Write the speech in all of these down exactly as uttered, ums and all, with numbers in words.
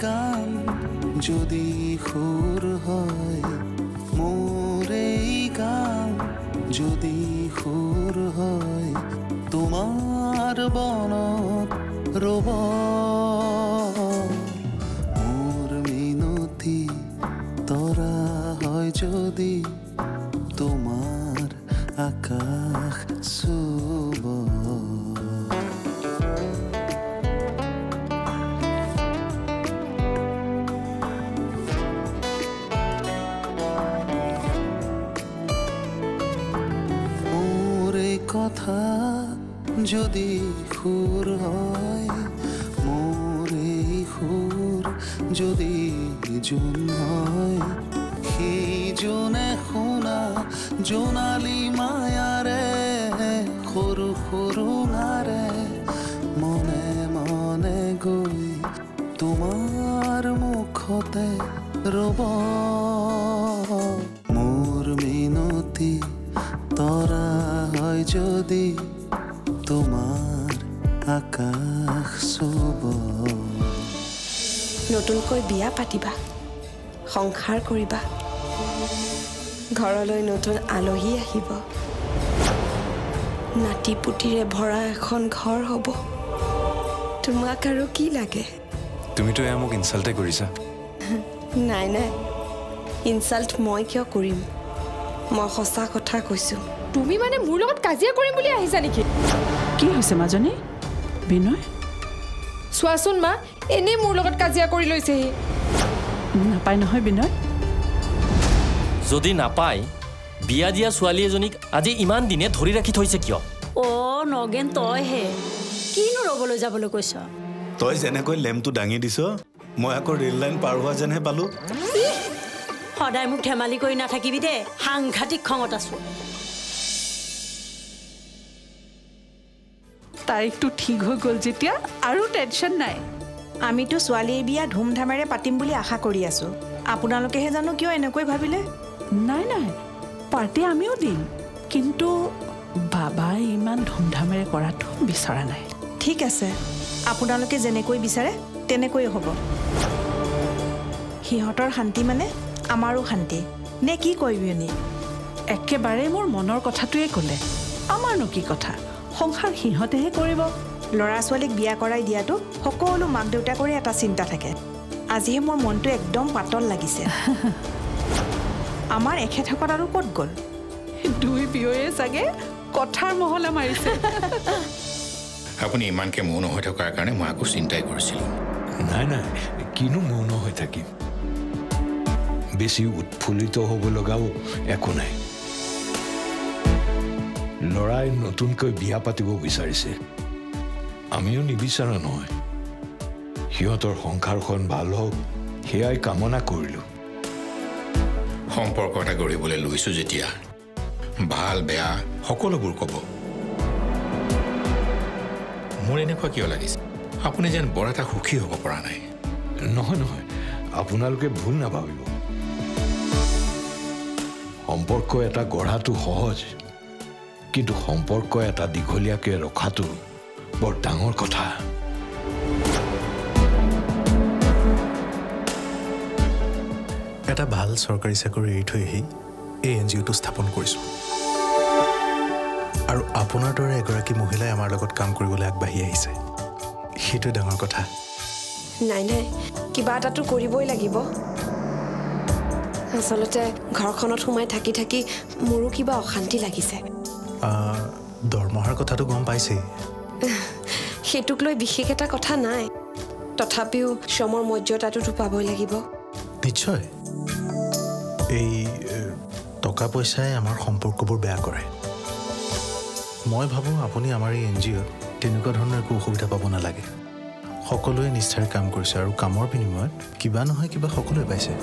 গান যদি সুৰ হয় মোৰ এই গান যদি সুৰ হয় তোমাৰ বনত ৰব মোৰ মিনতি তৰা হয় যদি তোমাৰ আকাশ চুব কথা যদি সুৰ হয় মোৰ এই সুৰ যদি জোন হয় সেই জোনে শুনা জোনালী মায়াৰে সৰু সৰু নাৰে মনে মনে গৈ তোমাৰ মুখতে ৰব মোৰ মিনতি তৰা হয় যদি তোমাৰ আকাশ চুব নতুনকৈ বিয়া পাতিবা সংসাৰ কৰিবা ঘৰলৈ নতুন আলহী আহিব নাতি পুতিৰে ভৰা এখন ঘৰ হ'ব তোমাক আৰু কি লাগে তুমিতো এয়া মোক ইনচাল্টে কৰিছা নাই নাই ইনচাল্ট মই কিয় কৰিম মই সঁচা কথা কৈছো তুমি মানে মোৰ লগত কাজিয়া কৰিম বুলি আহিছা নেকি কি হৈছে মাজনী বিনয় চোৱাচোন মা এনে মোৰ লগত কাজিয়া কৰি লৈছে নাপায় নহয় বিনয় যদি নাপায় বিয়া দিয়া ছোৱালী এজনীক আজি ইমান দিনে ধৰি ৰাখি থৈছে কিয় অ নগেন তই হে কিনো ৰবলৈ যাবলৈ কৈছ তই যেনেকৈ লেমটো দাঙি দিছ মই আকৌ ৰেল লাইন পাৰ হোৱা যেনহে পালো সদায় মোক ধেমালি কৰি নাথাকিবি দে সাংঘাতিক খঙত আছো তাৰিখটো ঠিক হৈ গ'ল যেতিয়া আৰু টেনশ্যন নাই আমিতো ছোৱালীৰ বিয়া ধুমধামেৰে পাতিম বুলি আশা কৰি আছো আপোনালোকেহে জানো কিয় এনেকৈ ভাবিলে নাই নাই পাৰ্টি আমিও দিম কিন্তু বাবাই ইমান ধুমধামেৰে কৰাটো বিচৰা নাই ঠিক আছে আপোনালোকে যেনেকৈ বিচাৰে তেনেকৈ হ'ব সিহঁতৰ শান্তি মানে আমাৰো শান্তি নে কি কৰিবিনি একেবাৰে মোৰ মনৰ কথাটোৱে ক'লে আমাৰনো কি কথা সংসাৰ সিহঁতেহে কৰিব ল'ৰা ছোৱালীক বিয়া কৰাই দিয়াটো সকলো মাক দেউতাকৰে এটা চিন্তা থাকে আজিহে মোৰ মনটো একদম পাতল লাগিছে আমাৰ এখেতসকল আৰু ক'ত গ'ল দুই বিয়য়ে চাগে কথাৰ মহলা মাৰিছে আপুনি ইমানকে মৌন হৈ থকাৰ কাৰণে মই আকৌ চিন্তাই কৰিছিলোঁ নাই নাই কিনো মৌন হৈ থাকিম বেছি উৎফুল্লিত হ'ব লগাও একো নাই ল'ৰাই নতুনকৈ বিয়া পাতিব বিচাৰিছে আমিও নিবিচাৰা নহয় সিহঁতৰ সংসাৰখন ভাল হওক সেয়াই কামনা কৰিলোঁ সম্পৰ্ক এটা গঢ়িবলৈ লৈছোঁ যেতিয়া ভাল বেয়া সকলোবোৰ ক'ব মোৰ এনেকুৱা কিয় লাগিছে আপুনি যেন বৰ এটা সুখী হ'ব পৰা নাই নহয় নহয় আপোনালোকে ভুল নাভাবিব সম্পৰ্ক এটা গঢ়াটো সহজ কিন্তু সম্পৰ্ক এটা দীঘলীয়াকৈ ৰখাটো বৰ ডাঙৰ কথা এটা ভাল চৰকাৰী চাকৰি এৰি থৈ আহি এই এন জি অ'টো স্থাপন কৰিছোঁ আৰু আপোনাৰ দৰে এগৰাকী মহিলাই আমাৰ লগত কাম কৰিবলৈ আগবাঢ়ি আহিছে সেইটোৱে ডাঙৰ কথা নাই নাই কিবা এটাতো কৰিবই লাগিব আচলতে ঘৰখনত সোমাই থাকি থাকি মোৰো কিবা অশান্তি লাগিছে দৰমহাৰ কথাটো গম পাইছেই সেইটোক লৈ বিশেষ এটা কথা নাই তথাপিও শ্ৰমৰ মৰ্যাদাটোতো পাবই লাগিব নিশ্চয় এই টকা পইচাই আমাৰ সম্পৰ্কবোৰ বেয়া কৰে মই ভাবোঁ আপুনি আমাৰ এই এন জি অ'ত তেনেকুৱা ধৰণৰ একো অসুবিধা পাব নালাগে সকলোৱে নিষ্ঠাৰে কাম কৰিছে আৰু কামৰ বিনিময়ত কিবা নহয় কিবা সকলোৱে পাইছে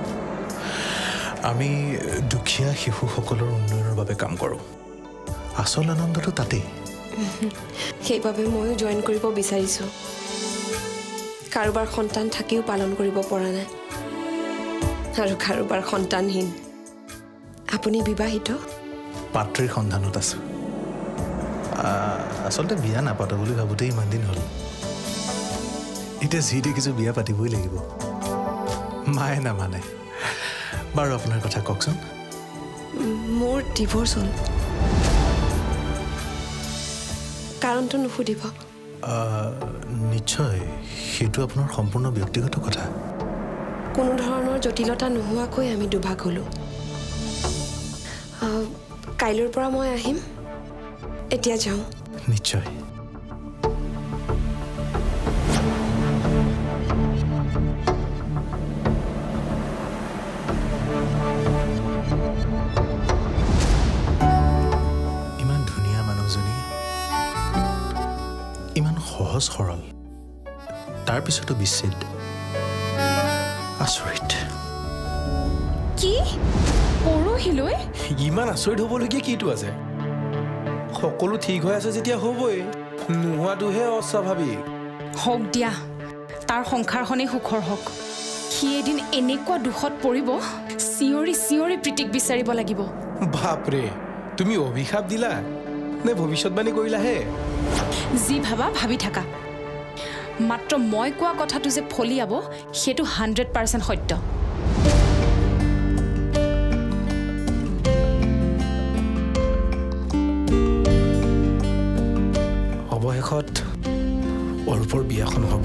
আমি দুখীয়া শিশুসকলৰ উন্নয়নৰ বাবে কাম কৰোঁ আচল আনন্দটো তাতেই সেইবাবে ময়ো জইন কৰিব বিচাৰিছোঁ কাৰোবাৰ সন্তান থাকিও পালন কৰিব পৰা নাই আৰু কাৰোবাৰ সন্তানহীন আপুনি বিবাহিত পাত্ৰীৰ সন্ধানত আছোঁ আচলতে বিয়া নাপাতো বুলি ভাবোঁতে ইমান দিন হ'ল এতিয়া যি দেখিছোঁ বিয়া পাতিবই লাগিব মায়ে নামানে বাৰু আপোনাৰ কথা কওকচোন মোৰ ডিভোৰ্চ হ'ল কাৰণটো নুসুধিব নিশ্চয় সেইটো আপোনাৰ সম্পূৰ্ণ ব্যক্তিগত কথা কোনো ধৰণৰ জটিলতা নোহোৱাকৈ আমি দুভাগ হ'লোঁ কাইলৈৰ পৰা মই আহিম এতিয়া যাওঁ নিশ্চয় ইমান ধুনীয়া মানুহজনী ইমান সহজ সৰল তাৰপিছতো বিচ্ছেদ আচৰিত কি পৰহিলৈ ইমান আচৰিত হ'বলগীয়া কিটো আছে সকলো ঠিক হৈ আছে যেতিয়া হ'বই নোহোৱাটোহে অস্বাভাৱিক হওক দিয়া তাৰ সংসাৰখনেই সুখৰ হওক সি এদিন এনেকুৱা দুখত পৰিব চিঞৰি চিঞৰি প্ৰীতিক বিচাৰিব লাগিব বাপৰে তুমি অভিশাপ দিলা নে ভৱিষ্যতবাণী কৰিলাহে যি ভাবা ভাবি থাকা মাত্ৰ মই কোৱা কথাটো যে ফলিয়াব সেইটো হাণ্ড্ৰেড পাৰ্চেণ্ট সত্য অৱশেষত অৰূপৰ বিয়াখন হ'ব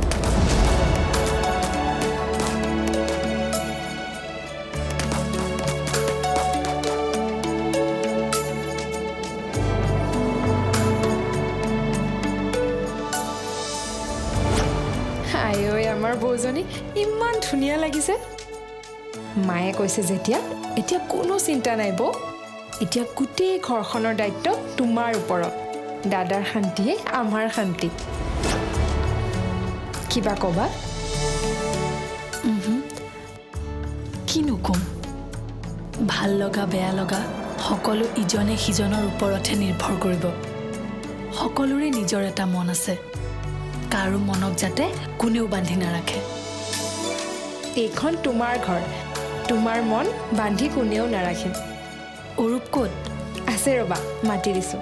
আমাৰ বৌজনী ইমান ধুনীয়া লাগিছে মায়ে কৈছে যেতিয়া এতিয়া কোনো চিন্তা নাই বৌ এতিয়া গোটেই ঘৰখনৰ দায়িত্ব তোমাৰ ওপৰত দাদাৰ শান্তিয়ে আমাৰ শান্তি কিবা ক'বা কিনো ক'ম ভাল লগা বেয়া লগা সকলো ইজনে সিজনৰ ওপৰতহে নিৰ্ভৰ কৰিব সকলোৰে নিজৰ এটা মন আছে কাৰো মনক যাতে কোনেও বান্ধি নাৰাখে এইখন তোমাৰ ঘৰ তোমাৰ মন বান্ধি কোনেও নাৰাখে অৰূপ ক'ত আছে ৰবা মাতি দিছোঁ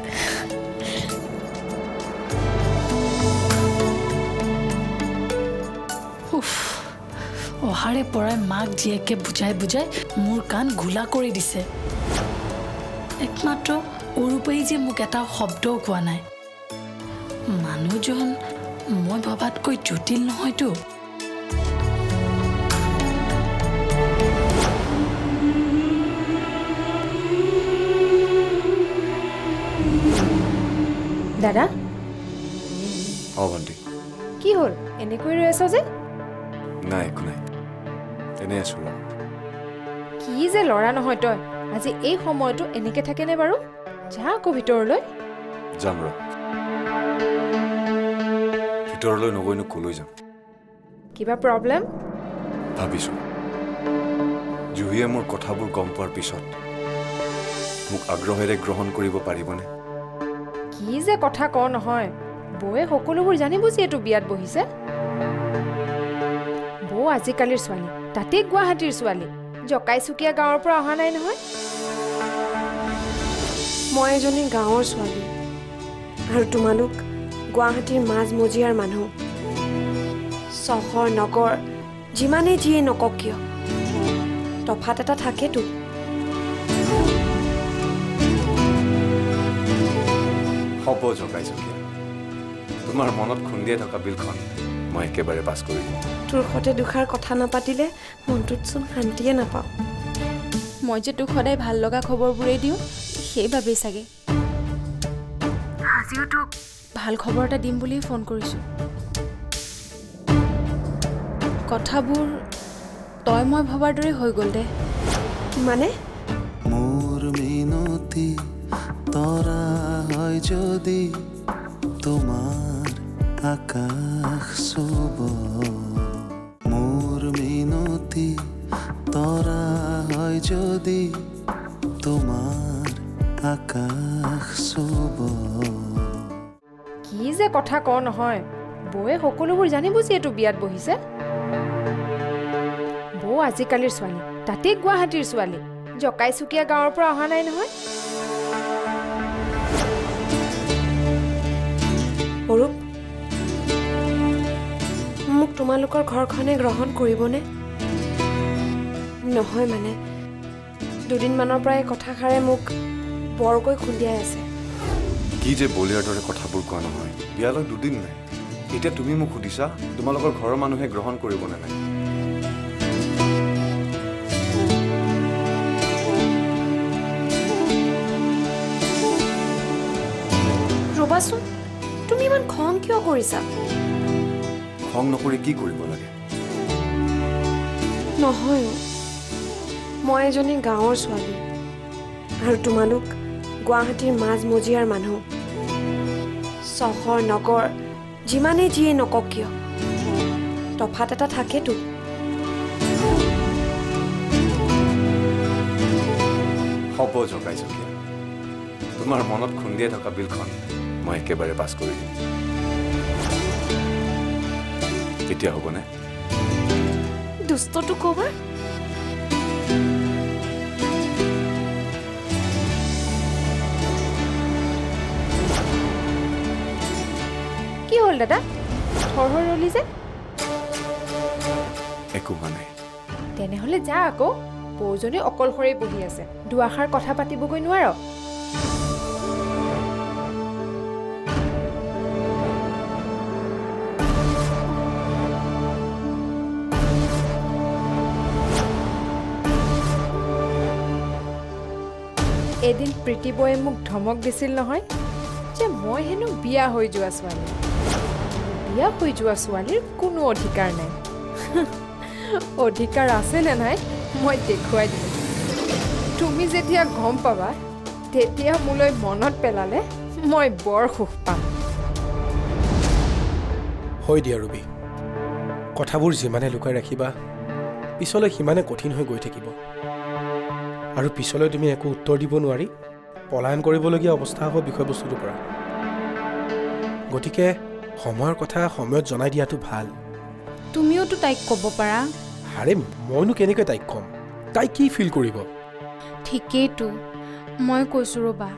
অহাৰে পৰাই মাক জীয়েকে বুজাই বুজাই মোৰ কাণ ঘোলা কৰি দিছে একমাত্ৰ অৰূপেই যে মোক এটা শব্দও কোৱা নাই মানুহজন মই ভবাতকৈ জটিল নহয়তো দাদা অ ভণ্টি কি হ'ল এনেকৈ ৰৈ আছ যে নাই একো নাই এনে আছো কি যে ল'ৰা নহয় তই আজি এই সময়টো এনেকে থাকেনে বাৰু যা আকৌ ভিতৰলৈ যাম ৰ ভিতৰলৈ নগৈনো কলৈ যাম কিবা প্ৰব্লেম ভাবিছো জুহিয়ে মোৰ কথাবোৰ গম পোৱাৰ পিছত মোক আগ্ৰহেৰে গ্ৰহণ কৰিব পাৰিবনে কি যে কথা ক নহয় বৌয়ে সকলোবোৰ জানি বুজি এইটো বিয়াত বহিছে বৌ আজিকালিৰ ছোৱালী তাতে গুৱাহাটীৰ ছোৱালী জকাইচুকীয়া গাঁৱৰ পৰা অহা নাই নহয় মই এজনী গাঁৱৰ ছোৱালী আৰু তোমালোক গুৱাহাটীৰ মাজমজিয়াৰ মানুহ চহৰ নগৰ যিমানেই যিয়ে নকক কিয় তফাত এটা থাকেতো হ'ব জকাইচকীয়া তোমাৰ মনত খুন্দিয়াই থকা বিলখন মই একেবাৰে পাছ কৰি দিম তোৰ সতে দুখাৰ কথা নাপাতিলে মনটোত চোন শান্তিয়ে নাপাওঁ মই যে তোক সদায় ভাল লগা খবৰবোৰেই দিওঁ সেইবাবেই চাগে আজিও তোক ভাল খবৰ এটা দিম বুলি ফোন কৰিছোঁ কথাবোৰ তই মই ভবাৰ দৰে হৈ গ'ল দে মানে মোৰ মিনতি তৰা হয় যদি তোমাৰ আকাশ চুব মোৰ মিনতি তৰা হয় যদি তোমাৰ আকাশ চুব কি যে কথা ক নহয় বৌয়ে সকলোবোৰ জানি বুজি এইটো বিয়াত বহিছে বৌ আজিকালিৰ ছোৱালী তাতে গুৱাহাটীৰ ছোৱালী জকাইচুকীয়া গাঁৱৰ পৰা অহা নাই নহয় অৰূপ তোমালোকৰ ঘৰখনে গ্ৰহণ কৰিবনে? নহয় মানে দুদিনমানৰ পৰাই কথাষাৰে মোক বৰকৈ খুন্দিয়াই আছে। কি যে বলিয়াৰ দৰে কথাবোৰ কোৱা নহয়। বিয়ালৈ দুদিন নাই, এতিয়া তুমি মোক সুধিছা তোমালোকৰ ঘৰৰ মানুহে গ্ৰহণ কৰিবনে নাই? ৰবাচোন, তুমি ইমান খং কিয় কৰিছা? খং নকৰি কি কৰিব লাগে? নহয়, মই এজনী গাঁৱৰ ছোৱালী আৰু তোমালোক গুৱাহাটীৰ মাজমজিয়াৰ মানুহ। চহৰ নগৰ যিমানেই যিয়ে নকওক কিয় তফাত এটা থাকেতো। হ'ব জগাইছো কিয়? তোমাৰ মনত খুন্দিয়াই থকা বিলখন মই একেবাৰে পাছ কৰি দিম। কেতিয়া হ'বনে? দুষ্টটো ক'বা। কি হ'ল দাদা, থৰ হৈ ৰলি যে? একো হোৱা নাই। তেনেহ'লে যা আকৌ, বৌজনী অকলশৰে বহি আছে, দুআষাৰ কথা পাতিবগৈ নোৱাৰ? এদিন প্ৰীতি বয়ে মোক ধমক দিছিল নহয় যে মই হেনো বিয়া হৈ যোৱা ছোৱালী। বিয়া হৈ যোৱা ছোৱালীৰ কোনো অধিকাৰ নাই। অধিকাৰ আছে নে নাই মই দেখুৱাই দিম। তুমি যেতিয়া গম পাবা তেতিয়া মোলৈ মনত পেলালে মই বৰ সুখ পাম। হয় দিয়া ৰবি, কথাবোৰ যিমানে লুকাই ৰাখিবা পিছলৈ সিমানে কঠিন হৈ গৈ থাকিব, আৰু পিছলৈ তুমি একো উত্তৰ দিব নোৱাৰি পলায়ন কৰিবলগীয়া অৱস্থা হ'ব বিষয়বস্তুটোৰ পৰা। গতিকে সময়ৰ কথা সময়ত জনাই দিয়াটো ভাল। তুমিওতো তাইক ক'ব পাৰা। আৰে মইনো কেনেকৈ তাইক ক'ম? তাই কি ফিল কৰিব? ঠিকেইতো, মই কৈছোঁ ৰ'বা।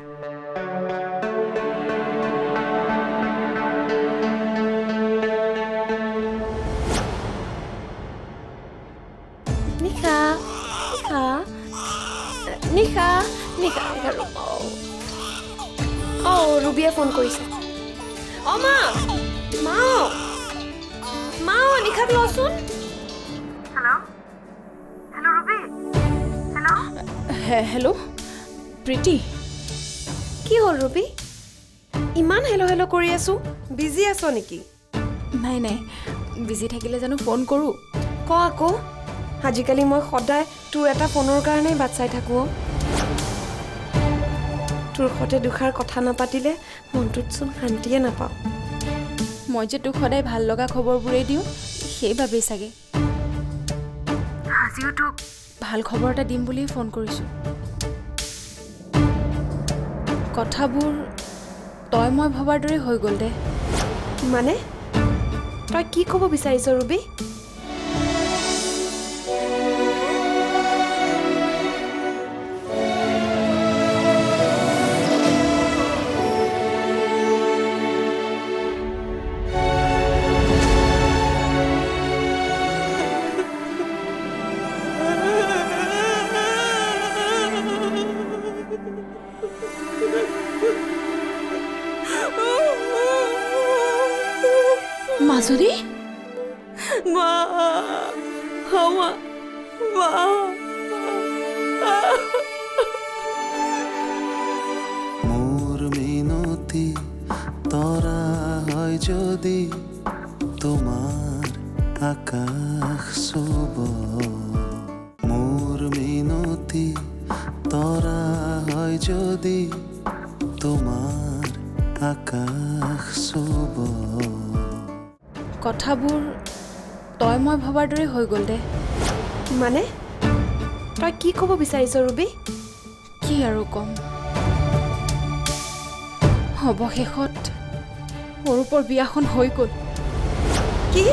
নিশা নিশা নিশা নিশা অঁ ৰুবিয়ে ফোন কৰিছে। অঁ মা মা মা নিশাক লচোন। হেল্ল' প্ৰীতি, কি হ'ল ৰুবি? ইমান হেল্ল' হেল্ল' কৰি আছো, বিজি আছ নেকি? নাই নাই, বিজি থাকিলে জানো ফোন কৰোঁ? ক আকৌ, আজিকালি মই সদায় তোৰ এটা ফোনৰ কাৰণেই বাট চাই থাকোঁ। তোৰ সতে দুষাৰ কথা নাপাতিলে মনটোত চোন শান্তিয়ে নাপাওঁ। মই যে তোক সদায় ভাল লগা খবৰবোৰেই দিওঁ, সেইবাবেই চাগে আজিও তোক ভাল খবৰ এটা দিম বুলি ফোন কৰিছোঁ। কথাবোৰ তই মই ভবাৰ দৰে হৈ গ'ল দে। মানে তই কি ক'ব বিচাৰিছ ৰুবি? মাজনী মা মা মা মোৰ মিনতি তৰা হয় যদি তোমাৰ আকাশ চুব। মোৰ মিনতি তৰা হয় যদি তোমাৰ আকাশ চুব। কথাবোৰ তই মই ভবাৰ দৰে হৈ গ'ল দে। মানে তই কি ক'ব বিচাৰিছ ৰুবি? কি আৰু ক'ম, অৱশেষত অৰূপৰ বিয়াখন হৈ গ'ল। কি?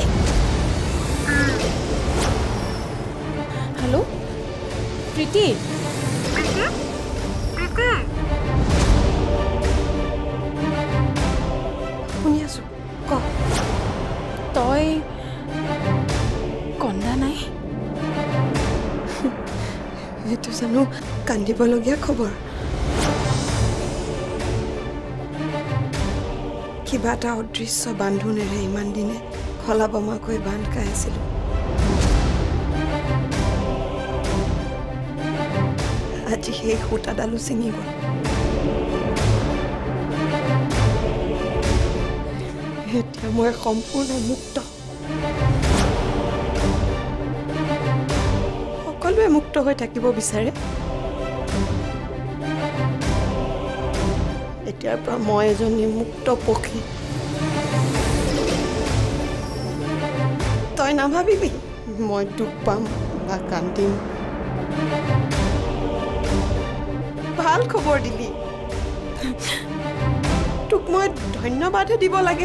হেল্ল' প্ৰীতি, শুনি আছো, ক। তই এইটো জানো কান্দিবলগীয়া খবৰ কিবা এটা অদৃশ্য বান্ধোনেৰে ইমান দিনে খলা বমাকৈ বান্ধ খাই আছিলোঁ আজি সেই সূতাডালো ছিঙি গ'ল এতিয়া মই সম্পূৰ্ণ মুক্ত সকলোৱে মুক্ত হৈ থাকিব বিচাৰে এতিয়াৰ পৰা মই এজনী মুক্ত পক্ষী তই নাভাবিবি মই দুখ পাম বা কান্দিম ভাল খবৰ দিলি তোক মই ধন্যবাদহে দিব লাগে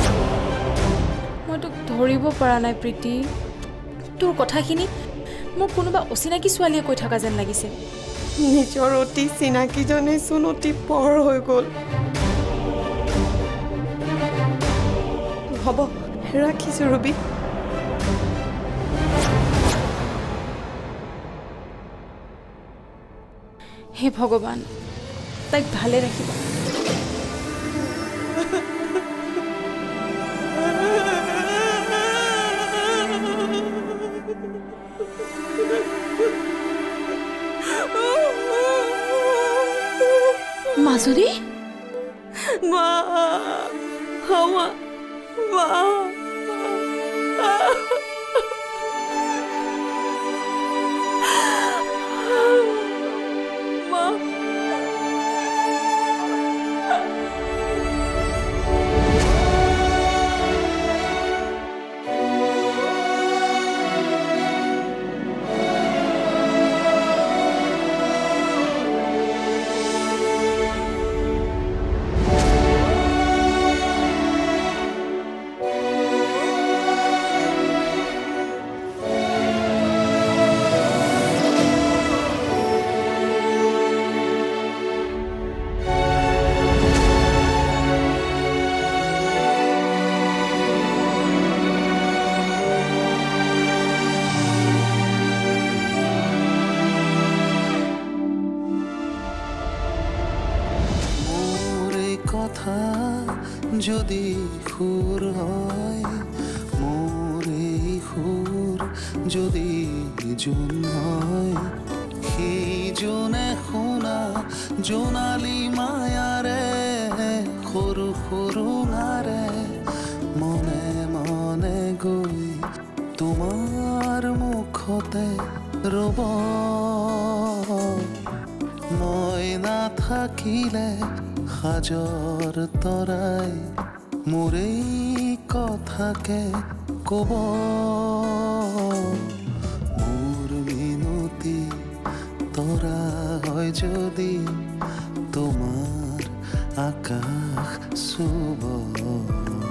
মই তোক ধৰিব পৰা নাই প্ৰীতি তোৰ কথাখিনি মোক কোনোবা অচিনাকি ছোৱালীয়ে কৈ থকা যেন লাগিছে নিজৰ অতি চিনাকিজনে চোন অতি পৰ হৈ গ'ল হ'ব ৰাখিছোঁ ৰবি হে ভগৱান তাইক ভালে ৰাখিবা মাজনী মা হাৱা মা কথা যদি সুর হয় মোর এই সুর যদি জোন হয় সেই জোনে শুনা জোনালী মায়াৰে সৰু সৰু নাৰে মনে মনে গৈ তোমাৰ মুখতে ৰব মই নাথাকিলে হাজৰ তৰাই মোৰ এই কথাকে কব মোৰ মিনতি তৰা হয় যদি তোমাৰ আকাশ চুব